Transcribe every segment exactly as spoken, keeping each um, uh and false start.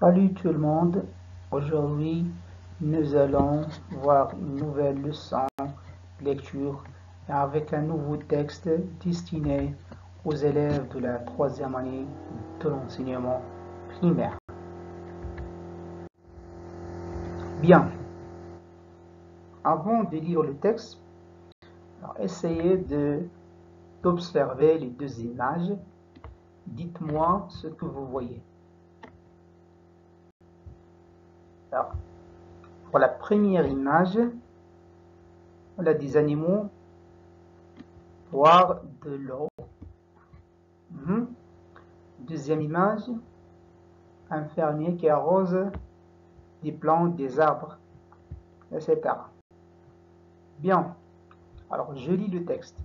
Salut tout le monde, aujourd'hui nous allons voir une nouvelle leçon de lecture avec un nouveau texte destiné aux élèves de la troisième année de l'enseignement primaire. Bien, avant de lire le texte, alors essayez de d'observer les deux images. Dites-moi ce que vous voyez. Alors, pour la première image, on a des animaux boire de l'eau. Mmh. Deuxième image, un fermier qui arrose des plantes, des arbres, et cetera. Bien, alors je lis le texte.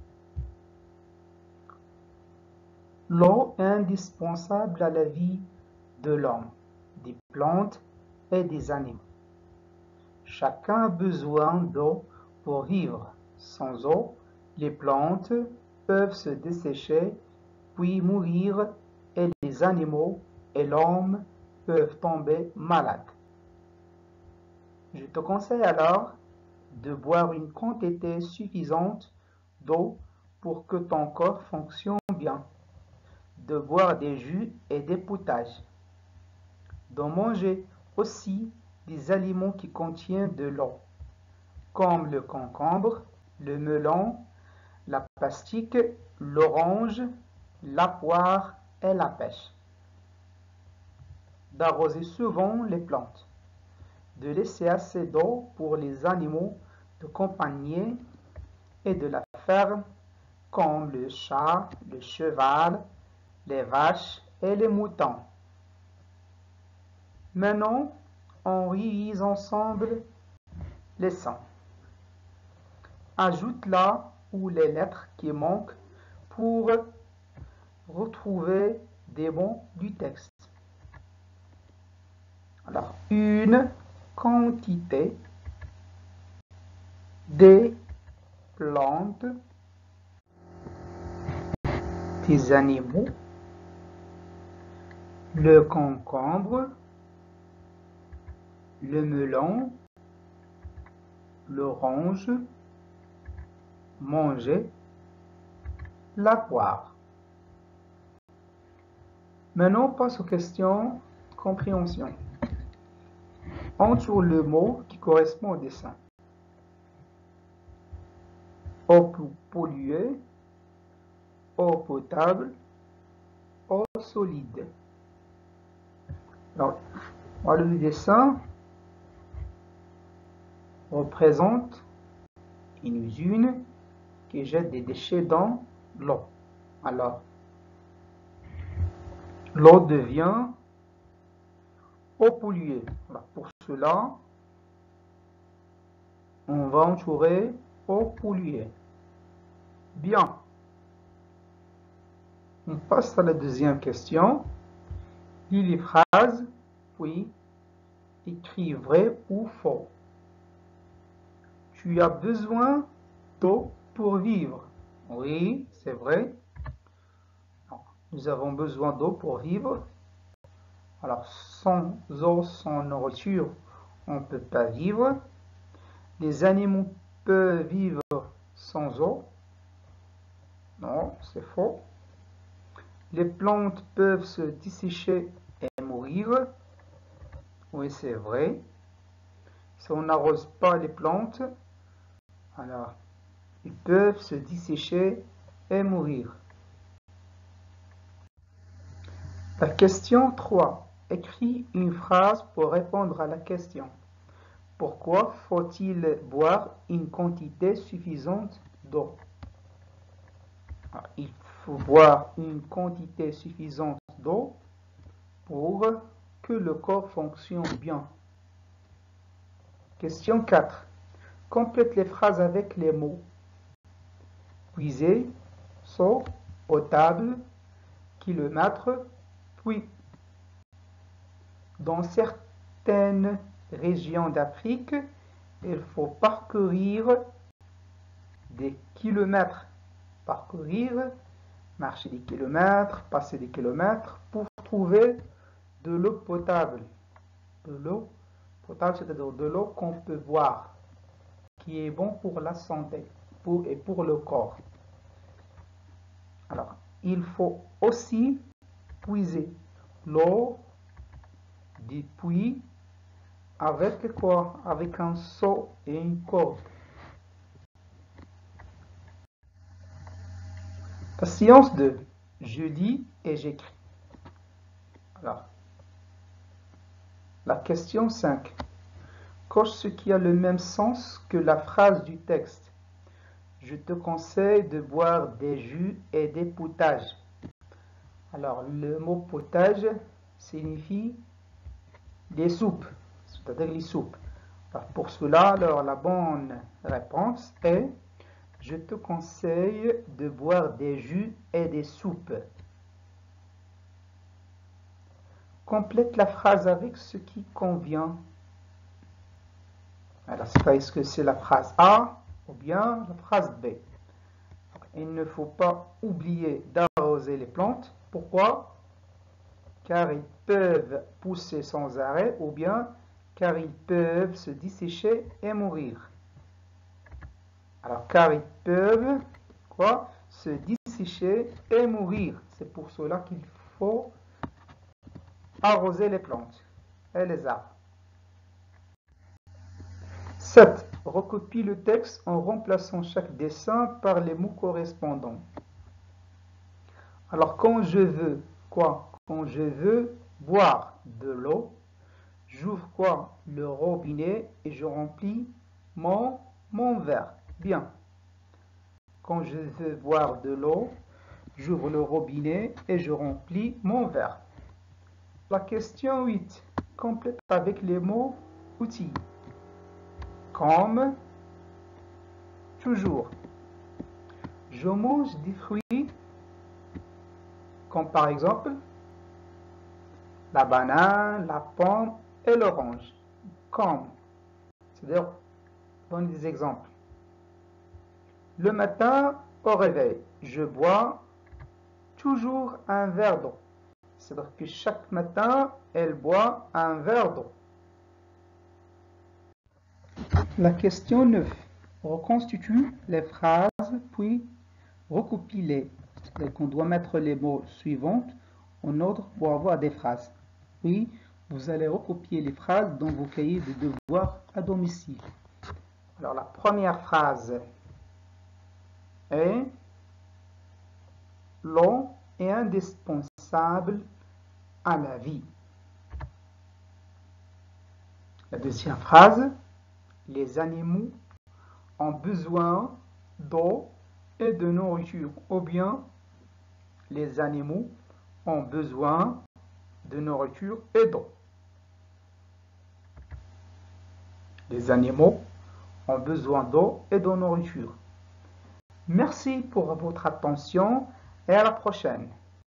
L'eau est indispensable à la vie de l'homme, des plantes et des animaux. Chacun a besoin d'eau pour vivre. Sans eau, les plantes peuvent se dessécher puis mourir et les animaux et l'homme peuvent tomber malades. Je te conseille alors de boire une quantité suffisante d'eau pour que ton corps fonctionne bien, de boire des jus et des potages, de manger aussi des aliments qui contiennent de l'eau, comme le concombre, le melon, la pastèque, l'orange, la poire et la pêche. D'arroser souvent les plantes, de laisser assez d'eau pour les animaux de compagnie et de la ferme, comme le chat, le cheval, les vaches et les moutons. Maintenant, on révise ensemble les sons. Ajoute là où les lettres qui manquent pour retrouver des mots du texte. Alors, une quantité des plantes, des animaux, le concombre, le melon, l'orange, manger, la poire. Maintenant, on passe aux questions compréhension. Entoure le mot qui correspond au dessin. Eau polluée, eau potable, eau solide. Alors, voilà, le dessin représente une usine qui jette des déchets dans l'eau. Alors, l'eau devient eau polluée. Alors, pour cela, on va entourer eau polluée. Bien. On passe à la deuxième question. Lis les phrases, puis écris vrai ou faux. Tu as besoin d'eau pour vivre. Oui, c'est vrai. Nous avons besoin d'eau pour vivre. Alors, sans eau, sans nourriture, on ne peut pas vivre. Les animaux peuvent vivre sans eau. Non, c'est faux. Les plantes peuvent se dessécher et mourir. Oui, c'est vrai. Si on n'arrose pas les plantes, alors ils peuvent se dessécher et mourir. La question trois. Écris une phrase pour répondre à la question. Pourquoi faut-il boire une quantité suffisante d'eau? Il faut boire une quantité suffisante d'eau pour que le corps fonctionne bien. Question quatre. Complète les phrases avec les mots puiser, seau, potable, kilomètre, puits. Dans certaines régions d'Afrique, il faut parcourir des kilomètres. Parcourir, marcher des kilomètres, passer des kilomètres pour trouver de l'eau potable. de l'eau potable, c'est-à-dire de l'eau qu'on peut boire, qui est bon pour la santé pour, et pour le corps. Alors, il faut aussi puiser l'eau du puits avec quoi? Avec un seau et une corde. La séance deux. Je lis et j'écris. Alors, la question cinq. Coche ce qui a le même sens que la phrase du texte. Je te conseille de boire des jus et des potages. Alors, le mot potage signifie des soupes, c'est-à-dire les soupes. Alors, pour cela, alors, la bonne réponse est je te conseille de boire des jus et des soupes. Complète la phrase avec ce qui convient. Alors, est-ce que c'est la phrase A ou bien la phrase B? Il ne faut pas oublier d'arroser les plantes. Pourquoi? Car ils peuvent pousser sans arrêt ou bien car ils peuvent se dessécher et mourir. Alors, car ils peuvent quoi? Se dessécher et mourir. C'est pour cela qu'il faut arroser les plantes et les arbres. sept. Recopie le texte en remplaçant chaque dessin par les mots correspondants. Alors, quand je veux quoi? Quand je veux boire de l'eau, j'ouvre quoi? Le robinet et je remplis mon, mon verre. Bien. Quand je veux boire de l'eau, j'ouvre le robinet et je remplis mon verre. La question huit. Complète avec les mots outils. Comme, toujours. Je mange des fruits, comme par exemple la banane, la pomme et l'orange. Comme, c'est-à-dire, donne des exemples. Le matin, au réveil, je bois toujours un verre d'eau. C'est-à-dire que chaque matin, elle boit un verre d'eau. La question neuf. Reconstitue les phrases, puis recopie-les. C'est-à-dire qu'on doit mettre les mots suivants en ordre pour avoir des phrases. Puis, vous allez recopier les phrases dans vos cahiers de devoirs à domicile. Alors, la première phrase est « L'eau est indispensable à la vie ». La deuxième phrase, les animaux ont besoin d'eau et de nourriture, ou bien les animaux ont besoin de nourriture et d'eau. Les animaux ont besoin d'eau et de nourriture. Merci pour votre attention et à la prochaine.